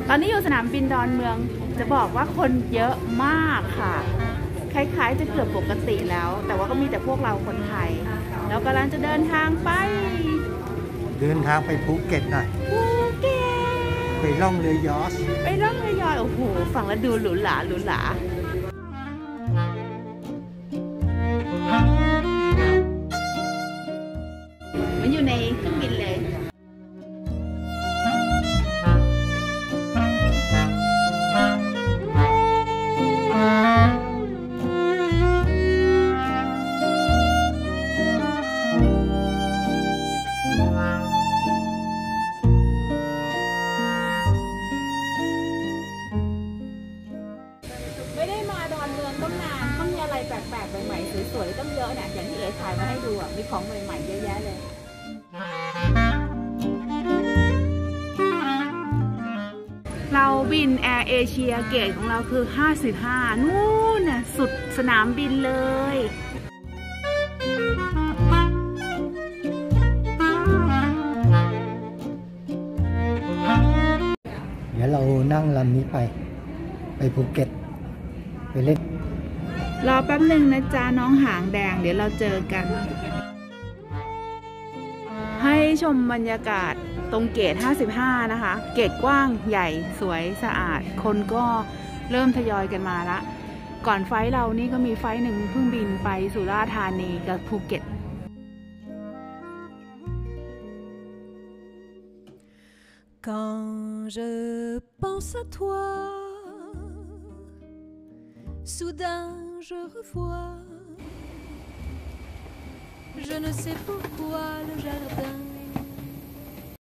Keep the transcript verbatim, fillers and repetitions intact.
ตอนนี้อยู่สนามบินดอนเมืองจะบอกว่าคนเยอะมากค่ะคล้ายๆจะเกือบปกติแล้วแต่ว่าก็มีแต่พวกเราคนไทยแล้วกำลังจะเดินทางไปเดินทางไปภูเก็ตหน่อยภูเก็ตไปล่องเรือยอชต์ไปล่องเรือยอชต์โอ้โหฟังแล้วดูหรูหราหรูหรามันอยู่ในเครื่องบินเลยแปลกๆใหม่ๆสวยๆต้องเยอะเนี่ยอย่างที่เอ๋ถ่ายมาให้ดูอ่ะมีของใหม่ๆเยอะแยะเลยเราบินแอร์เอเชียเกตของเราคือห้าสิบห้านู่นน่ะสุดสนามบินเลยเดี๋ยวเรานั่งลำนี้ไปไปภูเก็ตไปเล่นรอแป๊บหนึ่งนะจ๊ะน้องหางแดงเดี๋ยวเราเจอกันให้ชมบรรยากาศตรงเกตห้าสิบห้านะคะเกตกว้างใหญ่สวยสะอาดคนก็เริ่มทยอยกันมาละก่อนไฟเรานี่ก็มีไฟหนึ่งเพิ่งบินไปสุราษฎร์ธานีกับภูเก็ต Quand je pense à toi Soudain je revois Je ne sais pourquoi le jaloux